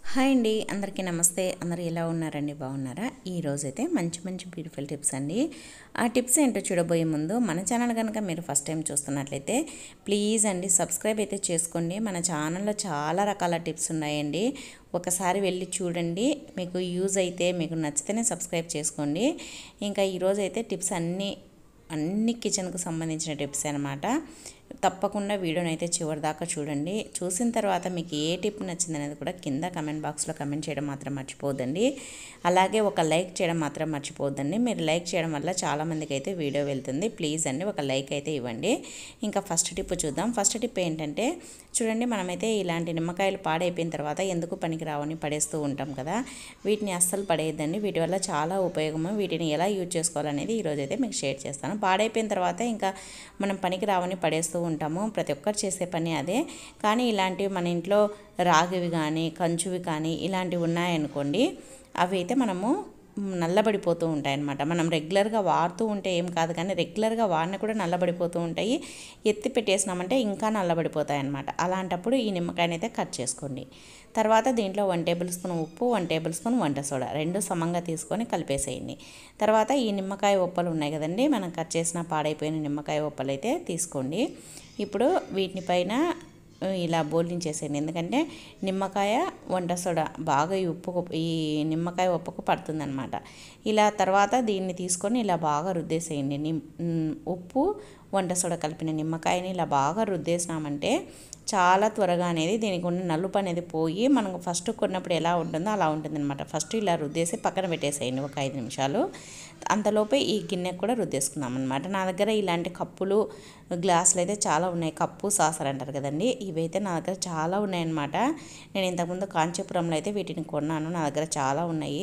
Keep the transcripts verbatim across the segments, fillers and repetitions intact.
Hi అండి, అందరికీ నమస్తే. అందరూ ఎలా ఉన్నారండి? బాగున్నారా? ఈరోజైతే మంచి మంచి బ్యూటిఫుల్ టిప్స్ అండి. ఆ టిప్స్ ఏంటో చూడబోయే ముందు మన ఛానల్ కనుక మీరు ఫస్ట్ టైం చూస్తున్నట్లయితే ప్లీజ్ అండి సబ్స్క్రైబ్ అయితే చేసుకోండి. మన ఛానల్లో చాలా రకాల టిప్స్ ఉన్నాయండి. ఒకసారి వెళ్ళి చూడండి, మీకు యూజ్ అయితే మీకు నచ్చితేనే సబ్స్క్రైబ్ చేసుకోండి. ఇంకా ఈరోజు అయితే టిప్స్ అన్నీ అన్ని కిచెన్కు సంబంధించిన టిప్స్ అనమాట. తప్పకుండా వీడియోని అయితే చివరి దాకా చూడండి. చూసిన తర్వాత మీకు ఏ టిప్ నచ్చింది అనేది కూడా కింద కమెంట్ బాక్స్లో కమెంట్ చేయడం మాత్రం మర్చిపోద్దండి. అలాగే ఒక లైక్ చేయడం మాత్రం మర్చిపోద్దండి. మీరు లైక్ చేయడం వల్ల చాలామందికి అయితే వీడియో వెళ్తుంది. ప్లీజ్ అండి ఒక లైక్ అయితే ఇవ్వండి. ఇంకా ఫస్ట్ టిప్ చూద్దాం. ఫస్ట్ టిప్ ఏంటంటే చూడండి, మనమైతే ఇలాంటి నిమ్మకాయలు పాడైపోయిన తర్వాత ఎందుకు పనికి రావని పడేస్తూ ఉంటాం కదా. వీటిని అస్సలు పడేయద్దండి. వీటి వల్ల చాలా ఉపయోగము. వీటిని ఎలా యూజ్ చేసుకోవాలనేది ఈరోజు అయితే మీకు షేర్ చేస్తాను. పాడైపోయిన తర్వాత ఇంకా మనం పనికి రావని పడేస్తూ ఉంటాము. ప్రతి ఒక్కరు చేసే పని అదే. కానీ ఇలాంటివి మన ఇంట్లో రాగివి కానీ కంచువి కానీ ఇలాంటివి ఉన్నాయనుకోండి, అవి అయితే మనము నల్లబడిపోతూ ఉంటాయి అన్నమాట. మనం రెగ్యులర్గా వాడుతూ ఉంటే ఏం కాదు, కానీ రెగ్యులర్గా వాడిన కూడా నల్లబడిపోతూ ఉంటాయి. ఎత్తి పెట్టేసినామంటే ఇంకా నల్లబడిపోతాయి అన్నమాట. అలాంటప్పుడు ఈ నిమ్మకాయని అయితే కట్ చేసుకోండి. తర్వాత దీంట్లో వన్ టేబుల్ స్పూన్ ఉప్పు, వన్ టేబుల్ స్పూన్ వంట సోడా రెండు సమంగా తీసుకొని కలిపేసేయండి. తర్వాత ఈ నిమ్మకాయ ఒప్పలు ఉన్నాయి కదండి, మనం కట్ చేసిన పాడైపోయిన నిమ్మకాయ ఒప్పలు అయితే తీసుకోండి. ఇప్పుడు వీటిని పైన ఇలా బోర్లించేసేయండి. ఎందుకంటే నిమ్మకాయ వంట సోడా బాగా ఈ ఉప్పుకు ఈ నిమ్మకాయ ఉప్పుకు పడుతుందన్నమాట. ఇలా తర్వాత దీన్ని తీసుకొని ఇలా బాగా రుద్దేసేయండి. నిమ్ ఉప్పు వంట సోడా కలిపిన నిమ్మకాయని ఇలా బాగా రుద్దేసినామంటే చాలా త్వరగా అనేది దీనికి ఉన్న నలుపు అనేది పోయి మనకు ఫస్ట్ కొన్నప్పుడు ఎలా ఉంటుందో అలా ఉంటుందన్నమాట. ఫస్ట్ ఇలా రుద్దేసి పక్కన పెట్టేసేయండి ఒక ఐదు నిమిషాలు. అంతలోపే ఈ గిన్నెకు కూడా రుద్దేసుకుందాం అనమాట. నా దగ్గర ఇలాంటి కప్పులు గ్లాసులు అయితే చాలా ఉన్నాయి. కప్పు సాసర్ అంటారు కదండి, ఇవైతే నా దగ్గర చాలా ఉన్నాయన్నమాట. నేను ఇంతకుముందు కాంచీపురంలో అయితే వీటిని కొన్నాను. నా దగ్గర చాలా ఉన్నాయి.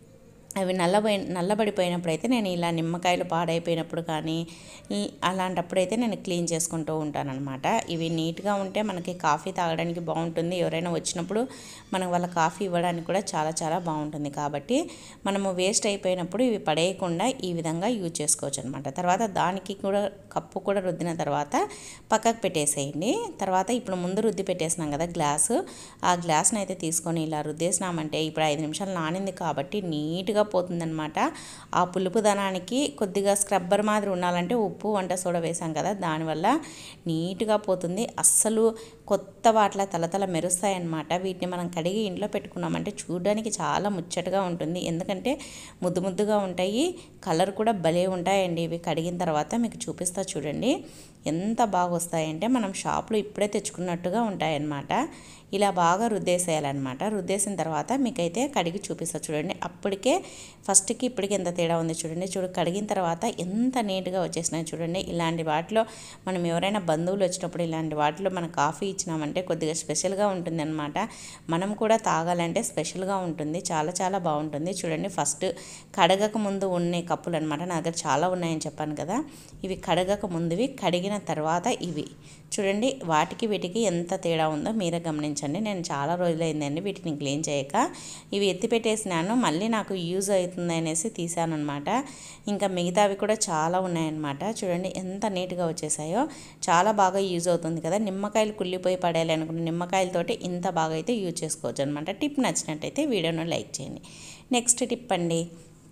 అవి నల్లబోయి నల్లబడిపోయినప్పుడు అయితే నేను ఇలా నిమ్మకాయలు పాడైపోయినప్పుడు కానీ అలాంటప్పుడు అయితే నేను క్లీన్ చేసుకుంటూ ఉంటానన్నమాట. ఇవి నీట్గా ఉంటే మనకి కాఫీ తాగడానికి బాగుంటుంది. ఎవరైనా వచ్చినప్పుడు మనం వాళ్ళ కాఫీ ఇవ్వడానికి కూడా చాలా చాలా బాగుంటుంది. కాబట్టి మనము వేస్ట్ అయిపోయినప్పుడు ఇవి పడేయకుండా ఈ విధంగా యూజ్ చేసుకోవచ్చు అనమాట. తర్వాత దానికి కూడా కప్పు కూడా రుద్దిన తర్వాత పక్కకు పెట్టేసేయండి. తర్వాత ఇప్పుడు ముందు రుద్ది పెట్టేసినాం కదా గ్లాసు, ఆ గ్లాస్ని అయితే తీసుకొని ఇలా రుద్దేసినామంటే ఇప్పుడు ఐదు నిమిషాలు నానింది కాబట్టి నీట్గా పోతుందన్నమాట. ఆ పులుపుదనానికి కొద్దిగా స్క్రబ్బర్ మాదిరి ఉండాలంటే ఉప్పు వంట సోడా వేసాం కదా, దానివల్ల నీట్గా పోతుంది. అస్సలు కొత్త వాటిలా తలతల మెరుస్తాయన్నమాట. వీటిని మనం కడిగి ఇంట్లో పెట్టుకున్నామంటే చూడడానికి చాలా ముచ్చటగా ఉంటుంది. ఎందుకంటే ముద్దు ముద్దుగా ఉంటాయి, కలర్ కూడా భలే ఉంటాయండి. ఇవి కడిగిన తర్వాత మీకు చూపిస్తా చూడండి ఎంత బాగా వస్తాయంటే మనం షాప్లో ఇప్పుడే తెచ్చుకున్నట్టుగా ఉంటాయన్నమాట. ఇలా బాగా రుద్దేసేయాలన్నమాట. రుద్దేసిన తర్వాత మీకైతే కడిగి చూపిస్తా చూడండి. అప్పటికే ఫస్ట్కి ఇప్పటికి ఎంత తేడా ఉంది చూడండి. చూడు కడిగిన తర్వాత ఎంత నీట్గా వచ్చేసినాయి చూడండి. ఇలాంటి వాటిలో మనం ఎవరైనా బంధువులు వచ్చినప్పుడు ఇలాంటి వాటిలో మనం కాఫీ ఇచ్చినామంటే కొద్దిగా స్పెషల్గా ఉంటుంది అనమాట. మనం కూడా తాగాలంటే స్పెషల్గా ఉంటుంది. చాలా చాలా బాగుంటుంది. చూడండి ఫస్ట్ కడగక ముందు ఉన్న కప్పులు అనమాట. నా దగ్గర చాలా ఉన్నాయని చెప్పాను కదా. ఇవి కడగక ముందువి, కడిగిన తర్వాత ఇవి చూడండి. వాటికి వీటికి ఎంత తేడా ఉందో మీరే గమనించండి. నేను చాలా రోజులైందండి వీటిని క్లీన్ చేయక. ఇవి ఎత్తి పెట్టేసినాను, మళ్ళీ నాకు యూజ్ అవుతుంది అనేసి తీసాను అనమాట. ఇంకా మిగతావి కూడా చాలా ఉన్నాయన్నమాట. చూడండి ఎంత నీట్గా వచ్చేసాయో. చాలా బాగా యూజ్ అవుతుంది కదా. నిమ్మకాయలు కుళ్ళిపోయి పడేయాలి అనుకున్న నిమ్మకాయలతోటి ఇంత బాగా అయితే యూజ్ చేసుకోవచ్చు అనమాట. టిప్ నచ్చినట్టయితే వీడియోను లైక్ చేయండి. నెక్స్ట్ టిప్ అండి,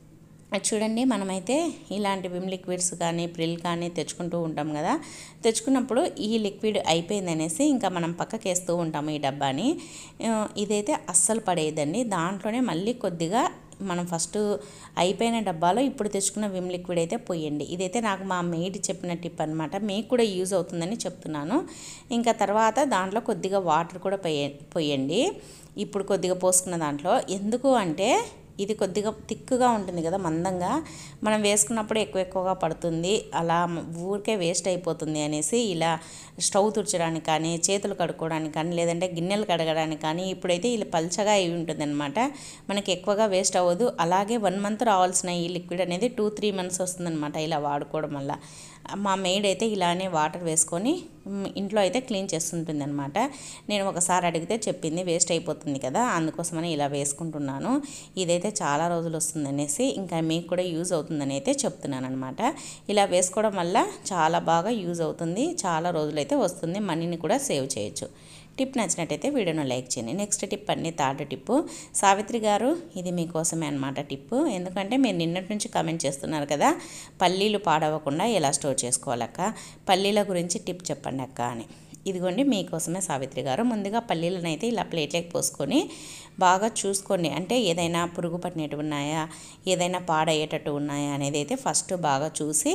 చూడండి మనమైతే ఇలాంటి విమ్ లిక్విడ్స్ కానీ ప్రిల్ కానీ తెచ్చుకుంటూ ఉంటాం కదా. తెచ్చుకున్నప్పుడు ఈ లిక్విడ్ అయిపోయింది అనేసి ఇంకా మనం పక్కకి వేస్తూ ఉంటాము ఈ డబ్బాని. ఇదైతే అస్సలు పడేయదండి. దాంట్లోనే మళ్ళీ కొద్దిగా మనం ఫస్ట్ అయిపోయిన డబ్బాలో ఇప్పుడు తెచ్చుకున్న విమ్ లిక్విడ్ అయితే పోయండి. ఇదైతే నాకు మా మేడ్ చెప్పిన టిప్ అనమాట. మీకు కూడా యూజ్ అవుతుందని చెప్తున్నాను. ఇంకా తర్వాత దాంట్లో కొద్దిగా వాటర్ కూడా పోయ పోయండి ఇప్పుడు కొద్దిగా పోసుకున్న దాంట్లో. ఎందుకు అంటే ఇది కొద్దిగా థిక్గా ఉంటుంది కదా, మందంగా మనం వేసుకున్నప్పుడు ఎక్కువ ఎక్కువగా పడుతుంది, అలా ఊరికే వేస్ట్ అయిపోతుంది అనేసి ఇలా స్టవ్ తుడచడానికి కానీ చేతులు కడుక్కోవడానికి కానీ లేదంటే గిన్నెలు కడగడానికి కానీ ఇప్పుడైతే ఇలా పల్చగా అయి ఉంటుంది అనమాట. మనకి ఎక్కువగా వేస్ట్ అవ్వదు. అలాగే వన్ మంత్ రావాల్సిన ఈ లిక్విడ్ అనేది టూ త్రీ మంత్స్ వస్తుందన్నమాట ఇలా వాడుకోవడం వల్ల. మా మెయిడ్ అయితే ఇలానే వాటర్ వేసుకొని ఇంట్లో అయితే క్లీన్ చేస్తుంటుంది అనమాట. నేను ఒకసారి అడిగితే చెప్పింది వేస్ట్ అయిపోతుంది కదా, అందుకోసమని ఇలా వేసుకుంటున్నాను. ఇదైతే చాలా రోజులు వస్తుంది అనేసి ఇంకా మీకు కూడా యూజ్ అవుతుందని అయితే చెప్తున్నాను అనమాట. ఇలా వేసుకోవడం వల్ల చాలా బాగా యూజ్ అవుతుంది, చాలా రోజులైతే వస్తుంది, మనీని కూడా సేవ్ చేయొచ్చు. టిప్ నచ్చినట్టయితే వీడియోను లైక్ చేయండి. నెక్స్ట్ టిప్ అండి, థర్డ్ టిప్పు. సావిత్రి గారు ఇది మీకోసమే అనమాట టిప్పు. ఎందుకంటే మీరు నిన్నటి నుంచి కామెంట్ చేస్తున్నారు కదా, పల్లీలు పాడవకుండా ఎలా స్టోర్ చేసుకోవాలక్క, పల్లీల గురించి టిప్ చెప్పండి అక్క అని. ఇదిగోండి మీకోసమే సావిత్రి గారు. ముందుగా పల్లీలను అయితే ఇలా ప్లేట్లోకి పోసుకొని బాగా చూసుకోండి, అంటే ఏదైనా పురుగు పట్టినట్టు ఉన్నాయా, ఏదైనా పాడయ్యేటట్టు ఉన్నాయా అనేది అయితే ఫస్ట్ బాగా చూసి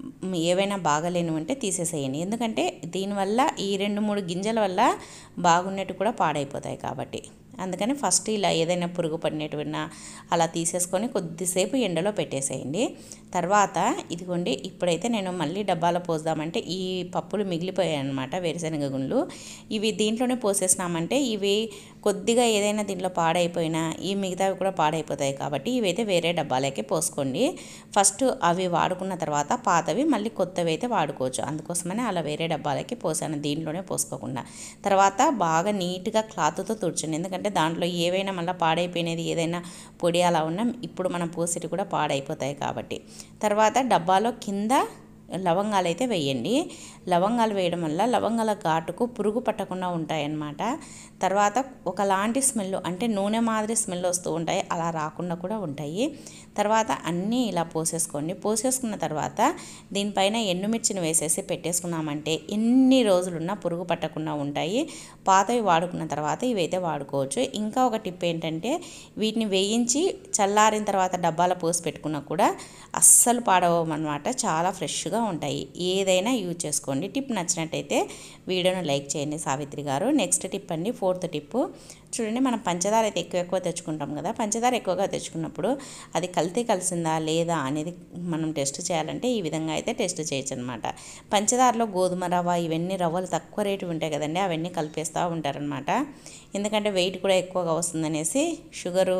ఏవైనా బాగలేనివి ఉంటే తీసేసేయండి. ఎందుకంటే దీనివల్ల ఈ రెండు మూడు గింజల వల్ల బాగున్నట్టు కూడా పాడైపోతాయి కాబట్టి అందుకని ఫస్ట్ ఇలా ఏదైనా పురుగు పడినట్టు ఉన్నా అలా తీసేసుకొని కొద్దిసేపు ఎండలో పెట్టేసేయండి. తర్వాత ఇదిగోండి ఇప్పుడైతే నేను మళ్ళీ డబ్బాలో పోద్దామంటే ఈ పప్పులు మిగిలిపోయాయి అన్నమాట, వేరుశనగ గుండ్లు. ఇవి దీంట్లోనే పోసేసినామంటే ఇవి కొద్దిగా ఏదైనా దీంట్లో పాడైపోయినా ఈ మిగతావి కూడా పాడైపోతాయి కాబట్టి ఇవైతే వేరే డబ్బాలకి పోసుకోండి. ఫస్ట్ అవి వాడుకున్న తర్వాత పాతవి మళ్ళీ కొత్తవి అయితే వాడుకోవచ్చు. అందుకోసమని అలా వేరే డబ్బాలకి పోసాను, దీంట్లోనే పోసుకోకుండా. తర్వాత బాగా నీట్గా క్లాత్తో తుడచండి, ఎందుకంటే దాంట్లో ఏవైనా మళ్ళీ పాడైపోయినది ఏదైనా పొడి అలా ఉన్నా ఇప్పుడు మనం పోసేటి కూడా పాడైపోతాయి కాబట్టి. తర్వాత డబ్బాలో కింద లవంగాలు అయితే వేయండి. లవంగాలు వేయడం వల్ల లవంగాల ఘాటుకు పురుగు పట్టకుండా ఉంటాయన్నమాట. తర్వాత ఒకలాంటి స్మెల్, అంటే నూనె మాదిరి స్మెల్ వస్తూ ఉంటాయి, అలా రాకుండా కూడా ఉంటాయి. తర్వాత అన్నీ ఇలా పోసేసుకోండి. పోసేసుకున్న తర్వాత దీనిపైన ఎండుమిర్చిని వేసేసి పెట్టేసుకున్నామంటే ఎన్ని రోజులున్నా పురుగు పట్టకుండా ఉంటాయి. పాతవి వాడుకున్న తర్వాత ఇవైతే వాడుకోవచ్చు. ఇంకా ఒక టిప్ ఏంటంటే వీటిని వేయించి చల్లారిన తర్వాత డబ్బాలో పోసి పెట్టుకున్నా కూడా అస్సలు పాడవన్నమాట, చాలా ఫ్రెష్గా ఉంటాయి. ఏదైనా యూజ్ చేసుకోండి. టిప్ నచ్చినట్టయితే వీడియోను లైక్ చేయండి సావిత్రి గారు. నెక్స్ట్ టిప్ అండి, ఫోర్త్ టిప్పు. చూడండి, మనం పంచదార అయితే ఎక్కువ ఎక్కువ తెచ్చుకుంటాం కదా, పంచదార ఎక్కువగా తెచ్చుకున్నప్పుడు అది కల్తీ కలిసిందా లేదా అనేది మనం టెస్ట్ చేయాలంటే ఈ విధంగా అయితే టెస్ట్ చేయొచ్చు అనమాట. పంచదారలో గోధుమ రవ్వ ఇవన్నీ రవ్వలు తక్కువ రేటు ఉంటాయి కదండి, అవన్నీ కలిపేస్తూ ఉంటారనమాట. ఎందుకంటే వెయిట్ కూడా ఎక్కువగా వస్తుందనేసి షుగరు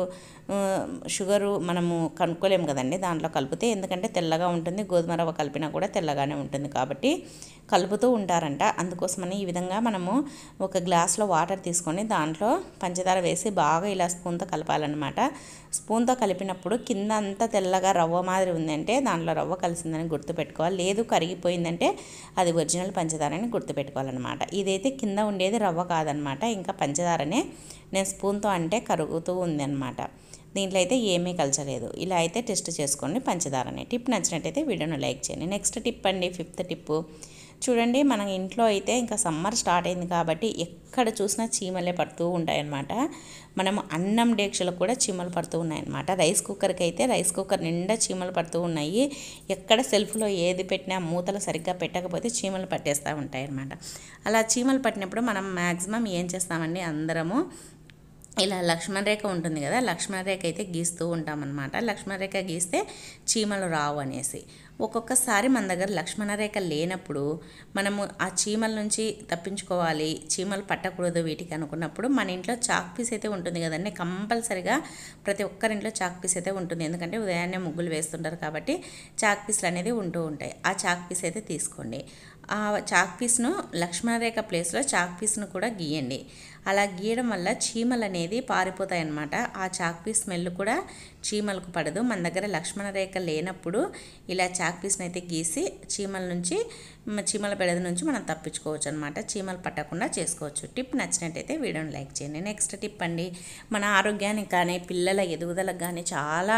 షుగరు మనము కనుక్కోలేము కదండి దాంట్లో కలిపితే, ఎందుకంటే తెల్లగా ఉంటుంది, గోధుమ రవ్వ కలిపినా కూడా తెల్లగానే ఉంటుంది కాబట్టి కలుపుతూ ఉంటారంట. అందుకోసమని ఈ విధంగా మనము ఒక గ్లాస్లో వాటర్ తీసుకొని దాంట్లో పంచదార వేసి బాగా ఇలా స్పూన్తో కలపాలన్నమాట. స్పూన్తో కలిపినప్పుడు కింద అంతా తెల్లగా రవ్వ మాదిరి ఉందంటే దాంట్లో రవ్వ కలిసిందని గుర్తుపెట్టుకోవాలి, లేదు కరిగిపోయిందంటే అది ఒరిజినల్ పంచదారని గుర్తుపెట్టుకోవాలన్నమాట. ఇదైతే కింద ఉండేది రవ్వ కాదనమాట, ఇంకా పంచదారనే. నేను స్పూన్తో అంటే కరుగుతూ ఉంది అనమాట, దీంట్లో అయితే ఏమీ కలచలేదు. ఇలా అయితే టెస్ట్ చేసుకోండి పంచదారని. టిప్ నచ్చినట్టయితే వీడియోను లైక్ చేయండి. నెక్స్ట్ టిప్ అండి, ఫిఫ్త్ టిప్పు. చూడండి, మన ఇంట్లో అయితే ఇంకా సమ్మర్ స్టార్ట్ అయింది కాబట్టి ఎక్కడ చూసినా చీమలే పడుతూ ఉంటాయన్నమాట. మనము అన్నం డేక్షలకు కూడా చీమలు పడుతూ ఉన్నాయన్నమాట. రైస్ కుక్కర్కి అయితే రైస్ కుక్కర్ నిండా చీమలు పడుతూ ఉన్నాయి. ఎక్కడ సెల్ఫ్లో ఏది పెట్టినా మూతలు సరిగ్గా పెట్టకపోతే చీమలు పట్టేస్తూ ఉంటాయి అన్నమాట. అలా చీమలు పట్టినప్పుడు మనం మ్యాక్సిమం ఏం చేస్తామండి, అందరము ఇలా లక్ష్మణ రేఖ ఉంటుంది కదా, లక్ష్మణ రేఖ అయితే గీస్తూ ఉంటామన్నమాట. లక్ష్మణ రేఖ గీస్తే చీమలు రావు అనేసి. ఒక్కొక్కసారి మన దగ్గర లక్ష్మణ రేఖ లేనప్పుడు మనము ఆ చీమల నుంచి తప్పించుకోవాలి, చీమలు పట్టకూడదు వీటికి అనుకున్నప్పుడు మన ఇంట్లో చాక్ పీస్ అయితే ఉంటుంది కదండి, కంపల్సరిగా ప్రతి ఒక్కరింట్లో చాక్ పీస్ అయితే ఉంటుంది. ఎందుకంటే ఉదయాన్నే ముగ్గులు వేస్తుంటారు కాబట్టి చాక్ పీస్లు అనేది ఉంటూ ఉంటాయి. ఆ చాక్ పీస్ అయితే తీసుకోండి. ఆ చాక్ పీస్ను లక్ష్మణ రేఖ ప్లేస్లో చాక్ పీస్ను కూడా గీయండి. అలా గీయడం వల్ల చీమలు అనేది పారిపోతాయి అన్నమాట. ఆ చాక్ పీస్ స్మెల్ కూడా చీమలకు పడదు. మన దగ్గర లక్ష్మణ రేఖ లేనప్పుడు ఇలా చాక్ పీస్ని అయితే గీసి చీమల నుంచి చీమల బెడద నుంచి మనం తప్పించుకోవచ్చు అనమాట, చీమలు పట్టకుండా చేసుకోవచ్చు. టిప్ నచ్చినట్టయితే వీడియోని లైక్ చేయండి. నెక్స్ట్ టిప్ అండి, మన ఆరోగ్యానికి కానీ పిల్లల ఎదుగుదలకు కానీ చాలా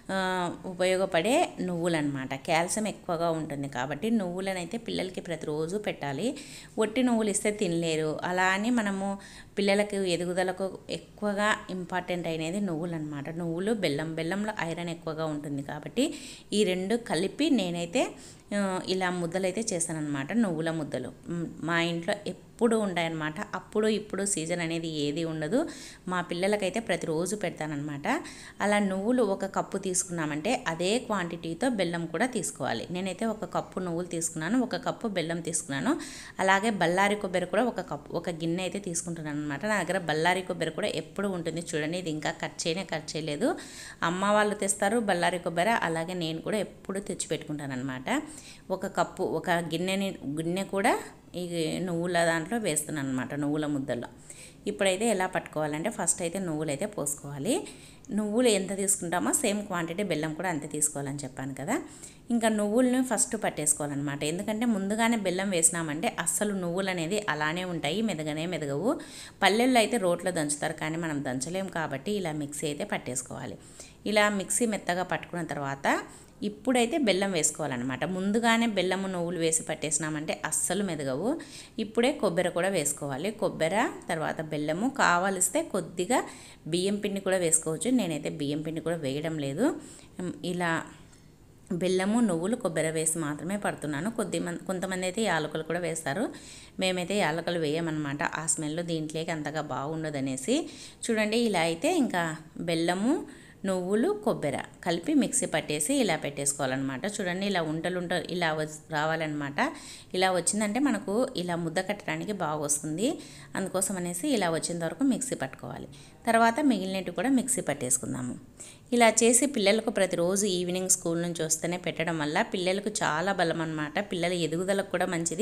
ఉపయోగపడే నువ్వులు అనమాట. కాల్షియం ఎక్కువగా ఉంటుంది కాబట్టి నువ్వులను అయితే పిల్లలకి ప్రతిరోజు పెట్టాలి. ఒట్టి నువ్వులు ఇస్తే తినలేరు. అలా అని మనము పిల్లలకు ఎదుగుదలకు ఎక్కువగా ఇంపార్టెంట్ అయినది నువ్వులు అనమాట. నువ్వులు బెల్లం, బెల్లంలో ఐరన్ ఎక్కువగా ఉంటుంది కాబట్టి ఈ రెండు కలిపి నేనైతే ఇలా ముద్దలైతే చేశానన్నమాట, నువ్వుల ముద్దలు. మా ఇంట్లో ఎప్పుడు ఉంటాయన్నమాట. అప్పుడు ఇప్పుడు సీజన్ అనేది ఏది ఉండదు. మా పిల్లలకైతే ప్రతిరోజు పెడతానన్నమాట. అలా నువ్వులు ఒక కప్పు తీసుకున్నామంటే అదే క్వాంటిటీతో బెల్లం కూడా తీసుకోవాలి. నేనైతే ఒక కప్పు నువ్వులు తీసుకున్నాను, ఒక కప్పు బెల్లం తీసుకున్నాను. అలాగే బల్లారి కొబ్బరి కూడా ఒక కప్పు ఒక గిన్నె అయితే తీసుకుంటున్నాను అనమాట. నా దగ్గర బల్లారి కొబ్బరి కూడా ఎప్పుడు ఉంటుంది. చూడండి, ఇది ఇంకా కట్ చేయనే కట్ చేయలేదు. అమ్మ వాళ్ళు తెస్తారు బల్లారి కొబ్బరి, అలాగే నేను కూడా ఎప్పుడు తెచ్చి పెట్టుకుంటాను అనమాట. ఒక కప్పు ఒక గిన్నెని గిన్నె కూడా ఈ నువ్వుల దాంట్లో వేస్తున్నాను అనమాట, నువ్వుల ముద్దల్లో. ఇప్పుడైతే ఎలా పట్టుకోవాలంటే ఫస్ట్ అయితే నువ్వులు అయితే పోసుకోవాలి. నువ్వులు ఎంత తీసుకుంటామో సేమ్ క్వాంటిటీ బెల్లం కూడా అంతే తీసుకోవాలని చెప్పాను కదా. ఇంకా నువ్వులను ఫస్ట్ పట్టేసుకోవాలన్నమాట. ఎందుకంటే ముందుగానే బెల్లం వేసినామంటే అస్సలు నువ్వులు అనేది అలానే ఉంటాయి, మెదగనే మెదగవు. పల్లెల్లో అయితే రోట్లో దంచుతారు, కానీ మనం దంచలేము కాబట్టి ఇలా మిక్సీ అయితే పట్టేసుకోవాలి. ఇలా మిక్సీ మెత్తగా పట్టుకున్న తర్వాత ఇప్పుడైతే బెల్లం వేసుకోవాలన్నమాట. ముందుగానే బెల్లము నువ్వులు వేసి పట్టేసినామంటే అస్సలు మెదగవు. ఇప్పుడే కొబ్బరి కూడా వేసుకోవాలి. కొబ్బరి తర్వాత బెల్లము, కావలిస్తే కొద్దిగా బియ్యం పిండి కూడా వేసుకోవచ్చు. నేనైతే బియ్యం పిండి కూడా వేయడం లేదు. ఇలా బెల్లము, నువ్వులు, కొబ్బరి వేసి మాత్రమే పడుతున్నాను. కొద్ది మంది కొంతమంది అయితే యాలకులు కూడా వేస్తారు. మేమైతే యాలకులు వేయమన్నమాట, ఆ స్మెల్ దీంట్లోకి అంతగా బాగుండదనేసి. చూడండి ఇలా అయితే ఇంకా బెల్లము, నువ్వులు, కొబ్బరి కలిపి మిక్సీ పట్టేసి ఇలా పెట్టేసుకోవాలన్నమాట. చూడండి ఇలా ఉంటలు ఉంటలు ఇలా రావాలన్నమాట. ఇలా వచ్చిందంటే మనకు ఇలా ముద్ద కట్టడానికి బాగా వస్తుంది. అందుకోసం అనేసి ఇలా వచ్చేంత వరకు మిక్సీ పట్టుకోవాలి. తర్వాత మిగిలినట్టు కూడా మిక్సీ పట్టేసుకుందాము. ఇలా చేసి పిల్లలకు ప్రతిరోజు ఈవినింగ్ స్కూల్ నుంచి వస్తేనే పెట్టడం వల్ల పిల్లలకు చాలా బలం అన్నమాట. పిల్లల ఎదుగుదలకు కూడా మంచిది,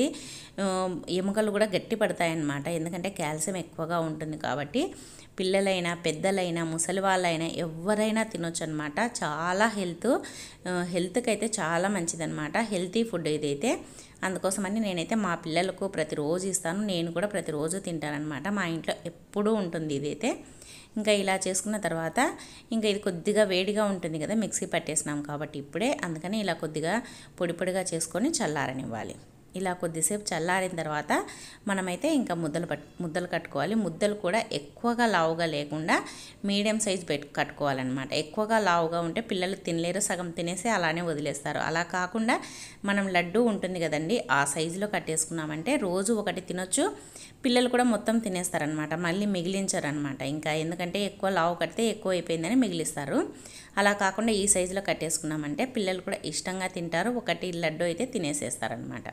ఎముకలు కూడా గట్టి పడతాయన్నమాట. ఎందుకంటే కాల్షియం ఎక్కువగా ఉంటుంది కాబట్టి పిల్లలైనా పెద్దలైనా ముసలి వాళ్ళైనా ఎవరైనా తినొచ్చు అనమాట. చాలా హెల్త్ హెల్త్కి అయితే చాలా మంచిదన్నమాట. హెల్తీ ఫుడ్ ఇదైతే. అందుకోసమని నేనైతే మా పిల్లలకు ప్రతిరోజు ఇస్తాను, నేను కూడా ప్రతిరోజు తింటానన్నమాట. మా ఇంట్లో ఎప్పుడూ ఉంటుంది ఇదైతే. ఇంకా ఇలా చేసుకున్న తర్వాత ఇంకా ఇది కొద్దిగా వేడిగా ఉంటుంది కదా, మిక్సీ పట్టేసినాం కాబట్టి ఇప్పుడే, అందుకని ఇలా కొద్దిగా పొడి పొడిగా చేసుకొని చల్లారనివ్వాలి. ఇలా కొద్దిసేపు చల్లారిన తర్వాత మనమైతే ఇంకా ముద్దలు పట్ ముద్దలు కట్టుకోవాలి. ముద్దలు కూడా ఎక్కువగా లావుగా లేకుండా మీడియం సైజ్ పెట్టు కట్టుకోవాలన్నమాట. ఎక్కువగా లావుగా ఉంటే పిల్లలు తినలేరు, సగం తినేసి అలానే వదిలేస్తారు. అలా కాకుండా మనం లడ్డు ఉంటుంది కదండి, ఆ సైజులో కట్టేసుకున్నామంటే రోజు ఒకటి తినొచ్చు, పిల్లలు కూడా మొత్తం తినేస్తారనమాట, మళ్ళీ మిగిలించారనమాట. ఇంకా ఎందుకంటే ఎక్కువ లావు కడితే ఎక్కువ అయిపోయిందని మిగిలిస్తారు. అలా కాకుండా ఈ సైజులో కట్టేసుకున్నామంటే పిల్లలు కూడా ఇష్టంగా తింటారు, ఒకటి లడ్డు అయితే తినేసేస్తారనమాట.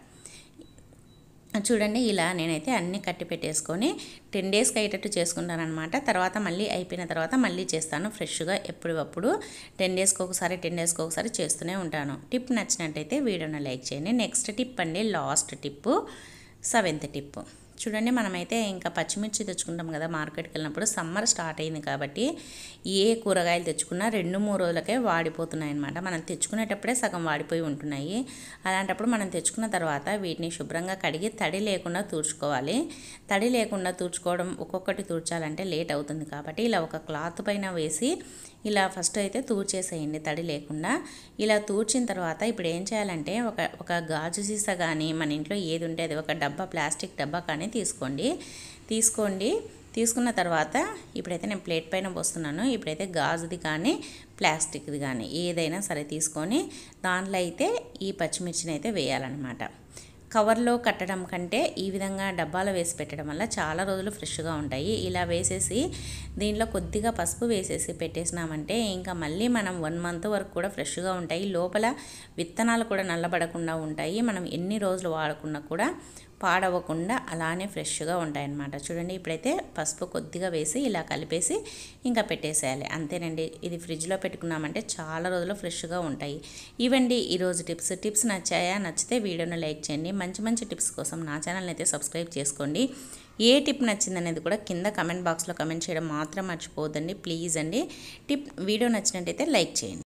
చూడండి ఇలా నేనైతే అన్నీ కట్టి పెట్టేసుకొని టెన్ డేస్కి అయ్యేటట్టు చేసుకుంటాను అనమాట. తర్వాత మళ్ళీ అయిపోయిన తర్వాత మళ్ళీ చేస్తాను ఫ్రెష్గా. ఎప్పుడప్పుడు టెన్ డేస్కి ఒకసారి టెన్ డేస్కి ఒకసారి చేస్తూనే ఉంటాను. టిప్ నచ్చినట్టయితే వీడియోని లైక్ చేయండి. నెక్స్ట్ టిప్ అండి, లాస్ట్ టిప్పు, సెవెంత్ టిప్పు. చూడండి మనమైతే ఇంకా పచ్చిమిర్చి తెచ్చుకుంటాం కదా మార్కెట్కి వెళ్ళినప్పుడు. సమ్మర్ స్టార్ట్ అయింది కాబట్టి ఏ కూరగాయలు తెచ్చుకున్నా రెండు మూడు రోజులకే వాడిపోతున్నాయి అన్నమాట. మనం తెచ్చుకునేటప్పుడే సగం వాడిపోయి ఉంటున్నాయి. అలాంటప్పుడు మనం తెచ్చుకున్న తర్వాత వీటిని శుభ్రంగా కడిగి తడి లేకుండా తూర్చుకోవాలి. తడి లేకుండా తూర్చుకోవడం ఒక్కొక్కటి తూర్చాలంటే లేట్ అవుతుంది కాబట్టి ఇలా ఒక క్లాత్ పైన వేసి ఇలా ఫస్ట్ అయితే తూర్చేసేయండి తడి లేకుండా. ఇలా తూర్చిన తర్వాత ఇప్పుడు ఏం చేయాలంటే ఒక ఒక గాజు సీసా కానీ మన ఇంట్లో ఏది ఉంటే అది, ఒక డబ్బా ప్లాస్టిక్ డబ్బా కానీ తీసుకోండి తీసుకోండి తీసుకున్న తర్వాత ఇప్పుడైతే నేను ప్లేట్ పైన పోస్తున్నాను. ఇప్పుడైతే గాజుది కానీ ప్లాస్టిక్ది కానీ ఏదైనా సరే తీసుకొని దాంట్లో అయితే ఈ పచ్చిమిర్చిని అయితే వేయాలన్నమాట. కవర్లో కట్టడం కంటే ఈ విధంగా డబ్బాలో వేసి పెట్టడం వల్ల చాలా రోజులు ఫ్రెష్గా ఉంటాయి. ఇలా వేసేసి దీంట్లో కొద్దిగా పసుపు వేసేసి పెట్టేసినామంటే ఇంకా మళ్ళీ మనం వన్ మంత్ వరకు కూడా ఫ్రెష్గా ఉంటాయి. లోపల విత్తనాలు కూడా నల్లబడకుండా ఉంటాయి. మనం ఎన్ని రోజులు వాడకున్నా కూడా పాడవకుండా అలానే ఫ్రెష్గా ఉంటాయన్నమాట. చూడండి ఇప్పుడైతే పసుపు కొద్దిగా వేసి ఇలా కలిపేసి ఇంకా పెట్టేసేయాలి. అంతేనండి, ఇది ఫ్రిడ్జ్లో పెట్టుకున్నామంటే చాలా రోజులు ఫ్రెష్గా ఉంటాయి. ఇవండి ఈరోజు టిప్స్. టిప్స్ నచ్చాయా? నచ్చితే వీడియోని లైక్ చేయండి. మంచి మంచి టిప్స్ కోసం నా ఛానల్ని అయితే సబ్స్క్రైబ్ చేసుకోండి. ఏ టిప్ నచ్చిందనేది కూడా కింద కమెంట్ బాక్స్లో కమెంట్ చేయడం మాత్రం మర్చిపోవద్దండి ప్లీజ్ అండి. టిప్ వీడియో నచ్చినట్టయితే లైక్ చేయండి.